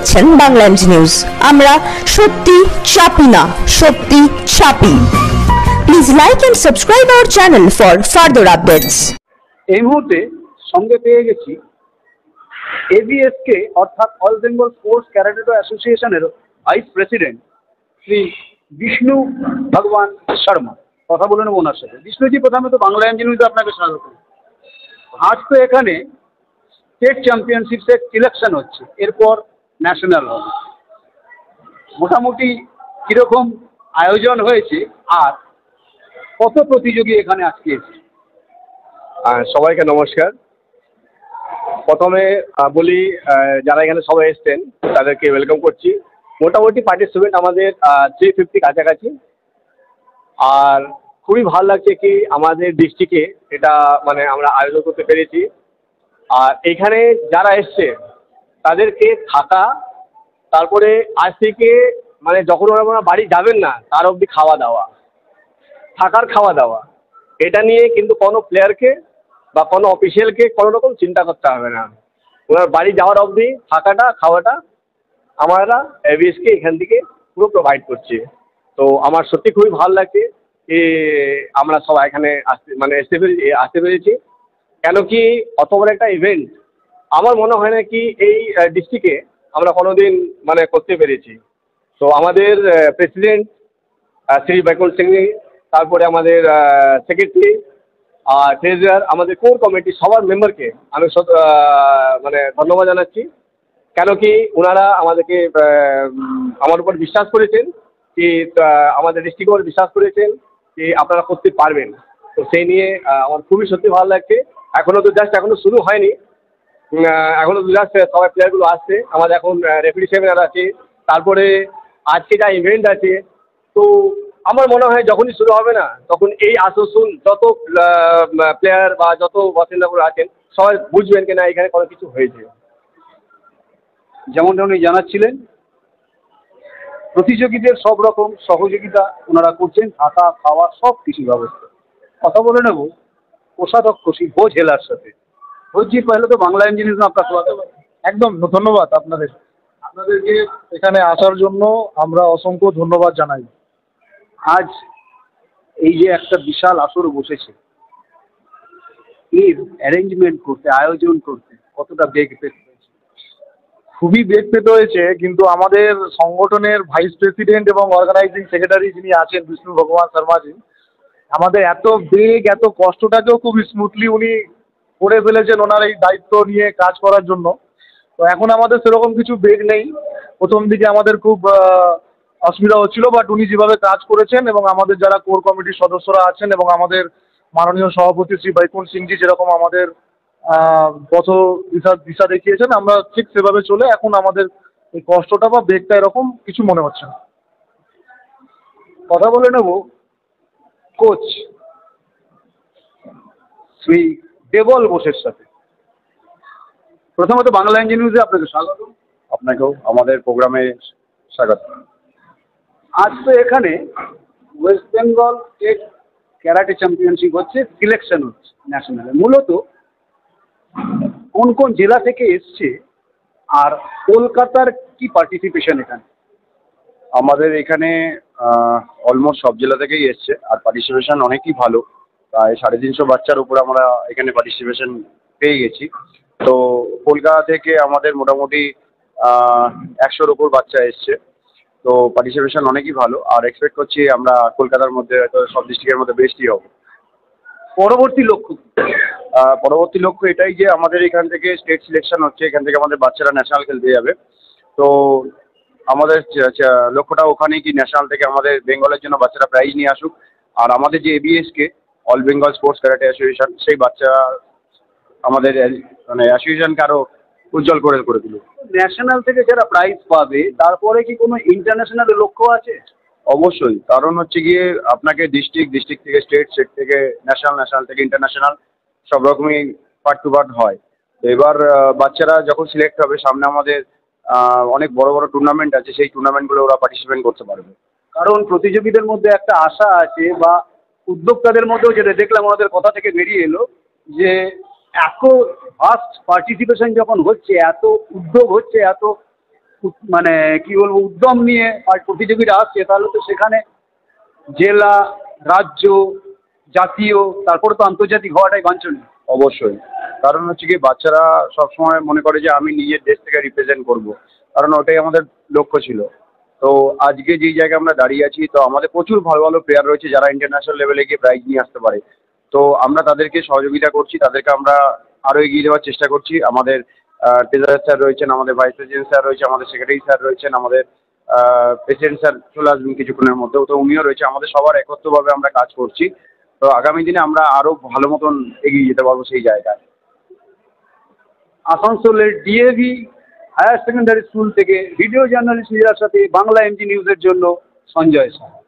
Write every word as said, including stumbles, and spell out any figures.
দেখছেন Bangla MG news. আমরা সত্যি চাপি না, সত্যি চাপি। Please like and subscribe our channel for further updates. এই মুহূর্তে সঙ্গে পেয়ে গেছি এবিএসকে অর্থাৎ অল বেঙ্গল স্পোর্টস ক্যারাটে অ্যাসোসিয়েশনের ভাইস প্রেসিডেন্ট শ্রী বিষ্ণু ভগবান শর্মা। কথা বলে নেব ওনার সাথে। বিষ্ণুজি, প্রথমে তো বাংলা এমজি নিউজে আপনাকে স্বাগত। আজ তো এখানে স্টেট চ্যাম্পিয়নশিপের সিলেকশন হচ্ছে, এরপর ন্যাশনাল হবে। মোটামুটি কীরকম আয়োজন হয়েছে আর কত প্রতিযোগী এখানে আজকে এসেছে? সবাইকে নমস্কার। প্রথমে বলি, যারা এখানে সবাই এসছেন তাদেরকে ওয়েলকাম করছি। মোটামুটি পার্টিসিপেন্ট আমাদের থ্রি ফিফটি কাছাকাছি। আর খুবই ভালো লাগছে কি আমাদের ডিস্ট্রিক্টে এটা মানে আমরা আয়োজন করতে পেরেছি। আর এখানে যারা এসছে তাদেরকে থাকা, তারপরে আজ থেকে মানে যখন ওরা বাড়ি যাবেন না তার অবধি খাওয়া দাওয়া, থাকার খাওয়া দাওয়া, এটা নিয়ে কিন্তু কোনো প্লেয়ারকে বা কোনো অফিসিয়ালকে কোনো রকম চিন্তা করতে হবে না। ওনার বাড়ি যাওয়ার অবধি থাকাটা খাওয়াটা আমরা এবিএসকে এখান থেকে পুরো প্রোভাইড করছি। তো আমার সত্যি খুবই ভালো লাগছে যে আমরা সবাই এখানে আসতে মানে আসতে পেরে আসতে পেরেছি। কেন কি অত বড় একটা ইভেন্ট আমার মনে হয় না কি এই ডিস্ট্রিক্টে আমরা কোনো দিন মানে করতে পেরেছি। তো আমাদের প্রেসিডেন্ট শ্রী বৈকুণ্ঠ সিং, তারপরে আমাদের সেক্রেটারি আর ট্রেজারার, আমাদের কোর কমিটি সবার মেম্বারকে আমি মানে ধন্যবাদ জানাচ্ছি। কেন কি ওনারা আমাদেরকে আমার উপর বিশ্বাস করেছেন, কি আমাদের ডিস্ট্রিক্টের উপর বিশ্বাস করেছেন যে আপনারা করতে পারবেন। তো সেই নিয়ে আমার খুবই সত্যি ভালো লাগছে। এখনও তো জাস্ট এখনও শুরু হয়নি, এখনও তো জাস্ট সবাই প্লেয়ারগুলো আসছে। আমাদের এখন রেফারি সেমিনার আছে, তারপরে আজকে যা ইভেন্ট আছে। তো আমার মনে হয় যখনই শুরু হবে না তখন এই আসন যত প্লেয়ার বা যত বাসিন্দাগুলো আছেন সবাই বুঝবেন কিনা এখানে কোনো কিছু হয়েছে। যেমনটা উনি জানাচ্ছিলেন, প্রতিযোগীদের সব রকম সহযোগিতা ওনারা করছেন, থাকা খাওয়া সব কিছু ব্যবস্থা। কথা বলে নেব কোষাধ্যক্ষ শ্রী ভোজ হেলার সাথে। ভোজজি, পহলে তো বাংলা এমজি নিউজ আপনার স্বাগত। একদম ধন্যবাদ আপনাদের, আপনাদেরকে এখানে আসার জন্য আমরা অসংখ্য ধন্যবাদ জানাই। আজ এই যে একটা বিশাল আসর বসেছে, এর অ্যারেঞ্জমেন্ট করতে, আয়োজন করতে কতটা বেগ পেতে হয়েছে? খুবই বেগ পেতে হয়েছে, কিন্তু আমাদের সংগঠনের ভাইস প্রেসিডেন্ট এবং অর্গানাইজিং সেক্রেটারি যিনি আছেন বিষ্ণু ভগবান শর্মাজি, আমাদের এত বেগ এত কষ্টটাকেও খুব স্মুথলি উনি করে ফেলেছেন ওনার এই দায়িত্ব নিয়ে কাজ করার জন্য। তো এখন আমাদের সেরকম কিছু বেগ নেই। প্রথম দিকে আমাদের খুব অসুবিধা হচ্ছিল, বাট উনি যেভাবে কাজ করেছেন এবং আমাদের যারা কোর কমিটির সদস্যরা আছেন এবং আমাদের মাননীয় সভাপতি শ্রী বৈকুণ্ঠ সিংজি যেরকম আমাদের পথ দিশা দিশা দেখিয়েছেন, আমরা ঠিক সেভাবে চলে এখন আমাদের এই কষ্টটা বা বেগটা এরকম কিছু মনে হচ্ছে না। কথা বলে নেব কোচ শ্রী দেবল বোসের সাথে। প্রথমত বাংলা এমজি নিউজে আপনাকে স্বাগত। আপনাকেও আমাদের প্রোগ্রামে স্বাগত। আজ তো এখানে west Bengal state karate championship হচ্ছে, সিলেকশন হচ্ছে ন্যাশনালে। মূলত কোন কোন জেলা থেকে এসছে আর কলকাতার কি পার্টিসিপেশন এখানে? আমাদের এখানে অলমোস্ট সব জেলা থেকেই এসছে, আর পার্টিসিপেশন অনেকই ভালো। প্রায় সাড়ে তিনশো বাচ্চার উপরে আমরা এখানে পার্টিসিপেশন পেয়ে গেছি। তো কলকাতা থেকে আমাদের মোটামুটি একশোর উপর বাচ্চা এসছে। তো পার্টিসিপেশন অনেকই ভালো, আর এক্সপেক্ট করছি আমরা কলকাতার মধ্যে হয়তো সব ডিস্ট্রিক্টের মধ্যে বেস্টই হব। পরবর্তী লক্ষ্য পরবর্তী লক্ষ্য এটাই যে আমাদের এখান থেকে স্টেট সিলেকশন হচ্ছে, এখান থেকে আমাদের বাচ্চারা ন্যাশনাল খেলতে যাবে। তো আমাদের লক্ষ্যটা ওখানেই কি ন্যাশনাল থেকে আমাদের বেঙ্গলের জন্য বাচ্চারা প্রাইজ নিয়ে আসুক, আর আমাদের যে ABSK all Bengal sports karate association, সেই বাচ্চা আমাদের মানে অ্যাসোসিয়েশনকে আরও উজ্জ্বল করে করে দিল। ন্যাশনাল থেকে যারা প্রাইজ পাবে তারপরে কি কোনো ইন্টারন্যাশনাল লক্ষ্য আছে? অবশ্যই, কারণ হচ্ছে গিয়ে আপনাকে ডিস্ট্রিক্ট ডিস্ট্রিক্ট থেকে স্টেট স্টেট থেকে ন্যাশনাল ন্যাশনাল থেকে ইন্টারন্যাশনাল সব রকমই পার্ট টু পার্ট হয়। তো এবার বাচ্চারা যখন সিলেক্ট হবে, সামনে আমাদের অনেক বড় বড় টুর্নামেন্ট আছে, সেই টুর্নামেন্টগুলো ওরা পার্টিসিপেট করতে পারবে। কারণ প্রতিযোগীদের মধ্যে একটা আশা আছে বা উদ্যোক্তাদের মধ্যেও যেটা দেখলাম ওনাদের কথা থেকে বেরিয়ে এলো যে এত ফাস্ট পার্টিসিপেশন যখন হচ্ছে, এত উদ্যোগ হচ্ছে, এত মানে কি বলবো উদ্যম নিয়ে আর প্রতিযোগীরা আসছে, তাহলে তো সেখানে জেলা, রাজ্য, জাতীয়, তারপরে তো আন্তর্জাতিক হওয়াটাই বাঞ্ছনীয়। অবশ্যই, কারণ হচ্ছে কি বাচ্চারা সবসময় মনে করে যে আমি নিজের দেশ থেকে রিপ্রেজেন্ট করব, কারণ ওটাই আমাদের লক্ষ্য ছিল। তো আজকে যেই জায়গায় আমরা দাঁড়িয়ে আছি, তো আমাদের প্রচুর ভালো ভালো প্লেয়ার রয়েছে যারা ইন্টারন্যাশনাল লেভেলে গিয়ে প্রাইজ নিয়ে আসতে পারে। তো আমরা তাদেরকে সহযোগিতা করছি, তাদেরকে আমরা আরও এগিয়ে দেওয়ার চেষ্টা করছি। আমাদের ট্রেজারার স্যার রয়েছেন, আমাদের ভাইস প্রেসিডেন্ট স্যার রয়েছে, আমাদের সেক্রেটারি স্যার রয়েছেন, আমাদের প্রেসিডেন্ট স্যার চলে আসবেন কিছুক্ষণের মধ্যেও, তো উনিও রয়েছে। আমাদের সবার একত্রভাবে আমরা কাজ করছি। তো আগামী দিনে আমরা আরও ভালো মতন এগিয়ে যেতে পারবো সেই জায়গায়। আসানসোলের ডিএভি হায়ার সেকেন্ডারি স্কুল থেকে ভিডিও জার্নালিস্ট নিজের সাথে বাংলা এমজি নিউজের জন্য সঞ্জয় স্যার।